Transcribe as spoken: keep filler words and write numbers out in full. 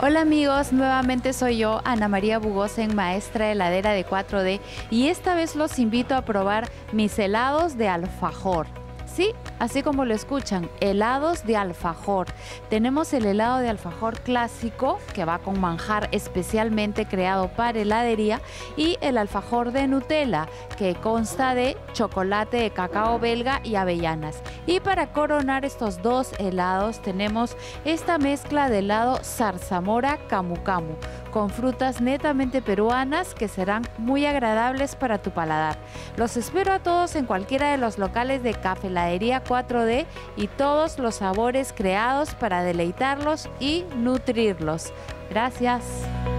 Hola amigos, nuevamente soy yo, Ana María Bugosen, maestra heladera de cuatro D, y esta vez los invito a probar mis helados de alfajor. Sí, así como lo escuchan, helados de alfajor. Tenemos el helado de alfajor clásico, que va con manjar especialmente creado para heladería, y el alfajor de Nutella, que consta de chocolate de cacao belga y avellanas. Y para coronar estos dos helados tenemos esta mezcla de helado zarzamora camu camu, con frutas netamente peruanas que serán muy agradables para tu paladar. Los espero a todos en cualquiera de los locales de Cafeladería cuatro D y todos los sabores creados para deleitarlos y nutrirlos. Gracias.